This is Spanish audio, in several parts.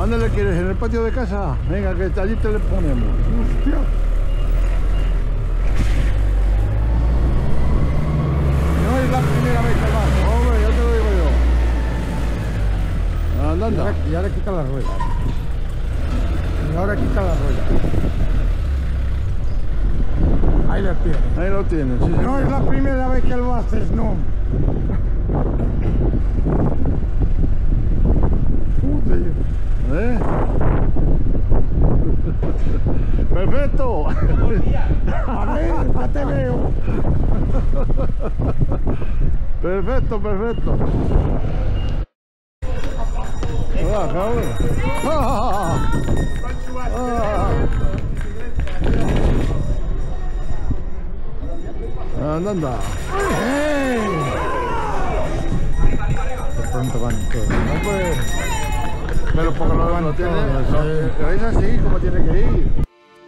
¿Dónde le quieres? ¿En el patio de casa? Venga, que allí te le ponemos. Hostia. No es la primera vez que vas. Hombre, ya te lo digo yo. Anda. Y ahora quita la rueda. Y ahora quita la rueda. Ahí lo tienes. Ahí lo tienes, sí, No es la primera vez que lo haces, no. ¿Eh? ¡Perfecto! A ver, ya te veo. Perfecto, perfecto. Hola, cabrón. Anda. De pronto van todos. No puede. Pero porque lo tiene. todos, Es así como tiene que ir.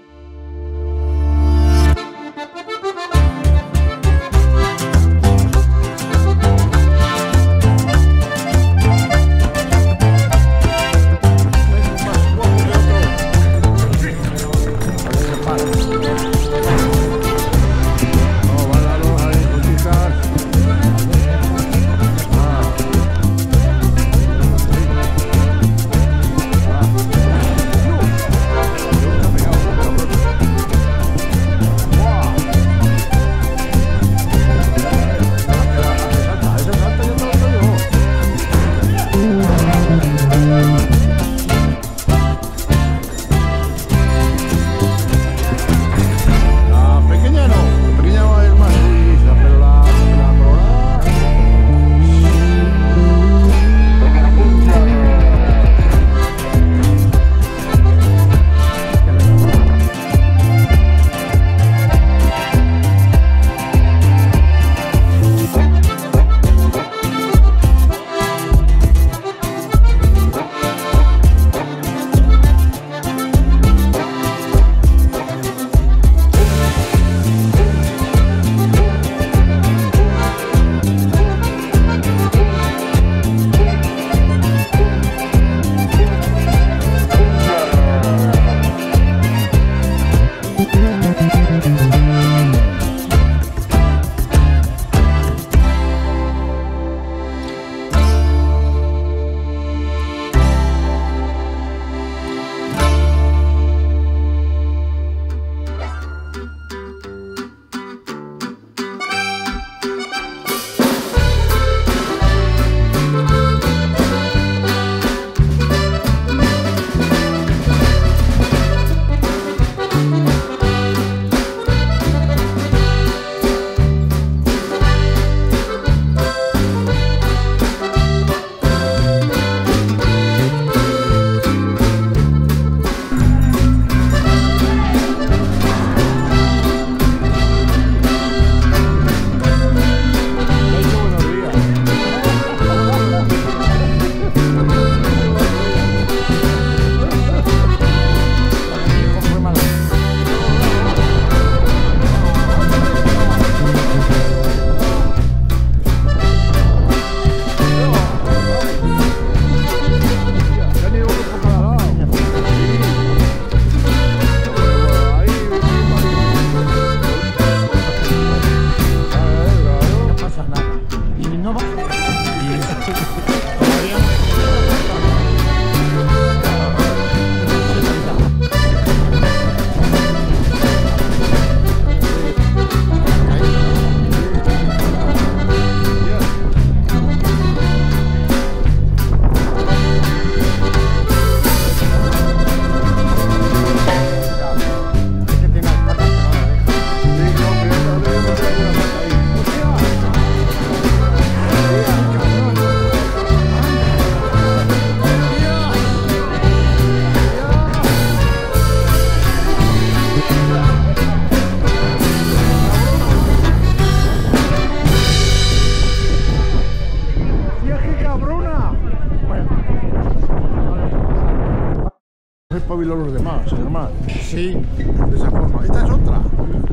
espabiló a los demás, Germán. Sí. De esa forma. Esta es otra.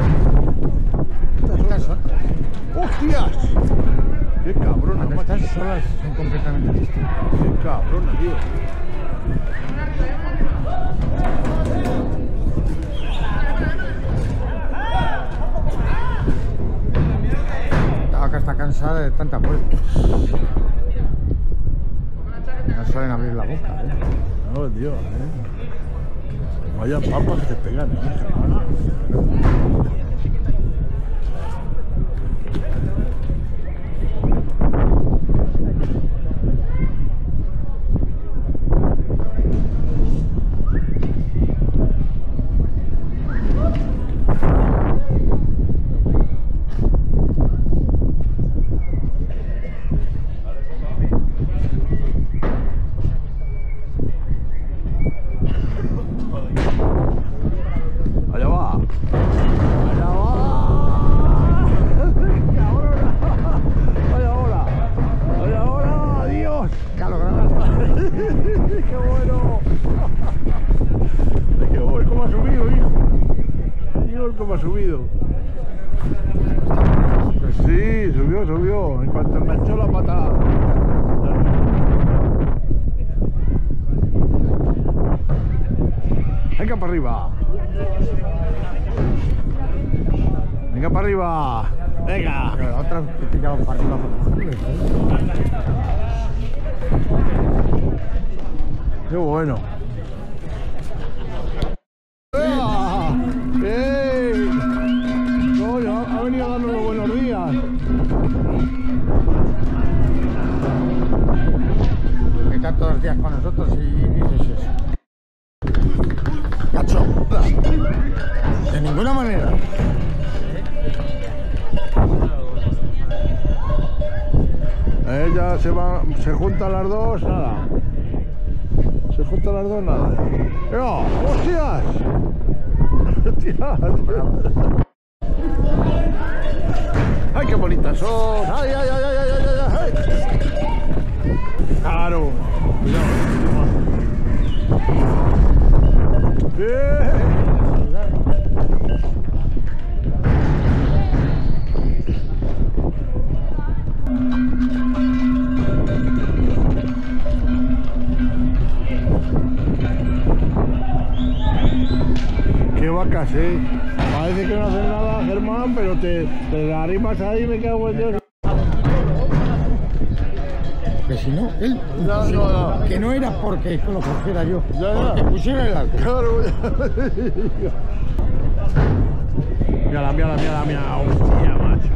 Esta es otra. ¡Hostias! ¡Qué cabrona! Estas solas son completamente distintas. ¡Qué cabrona, tío! La vaca está cansada de tanta vuelta. No saben abrir la boca, ¿eh? No, Dios, Vaya papas que te pegan, Allá va. Allá va. Vaya hora. Vaya hora. Dios. Ya lo grabas. Qué bueno. Qué bueno. ¿Cómo ha subido, hijo? Dios, cómo ha subido. Pues sí, subió. En cuanto enganchó la pata. Venga para arriba. Venga para arriba. Venga. Pero la otra que pillaba para arriba para cogerle, ¿eh? Qué bueno. ¡Ea! ¡Ey! Coño, ha venido a darnos los buenos días. Que está todos los días con nosotros y dices eso. Cacho, de ninguna manera. Ella se juntan las dos, nada. Se juntan las dos, nada. ¡Ea! ¡Hostias! ¡Hostias! ¡Ay, qué bonitas son! ¡Ay, ay, ay, ay, ay, ay, ay! ¡Claro! Qué vacas, parece que no hacen nada, Germán, pero te arrimas ahí, me cago en Dios. Que si no, él No. que no era porque lo cogiera yo, Ya. porque pusiera el arco. Claro. Mira. Hostia, macho.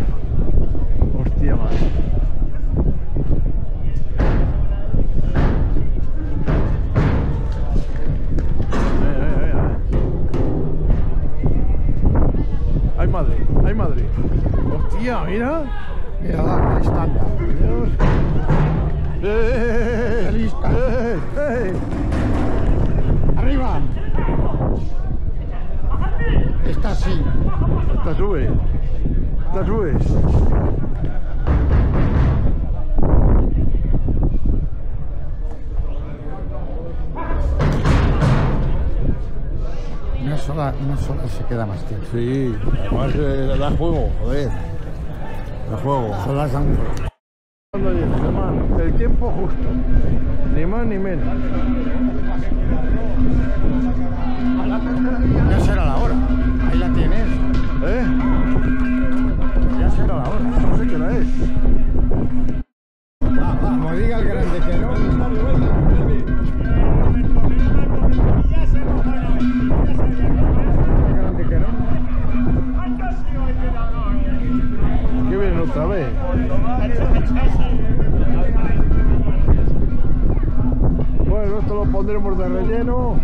Ay, madre. Hostia, mira. Mira la estándar. Dios. Lista. Arriba. Está así. Esta sube. Una sola se queda más tiempo. Sí, además da juego, joder. Da juego. Solas dan un juego. Cuando llegue, Germán, el tiempo justo. Ni más ni menos. Ya será la hora. Ahí la tienes. Ya será la hora. No sé qué hora es. Como diga el grande que no. El grande que no. ¿Qué viene otra vez? Bueno, esto lo pondremos de relleno.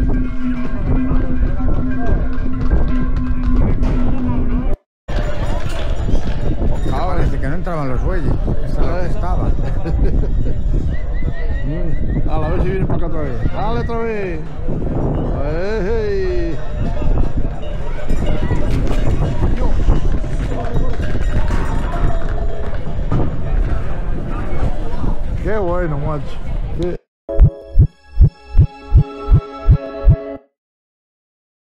Ahora desde que no entraban los bueyes. Esa es la que estaba. A ver si viene para acá otra vez. Dale otra vez. ¡Ey! Qué bueno, macho.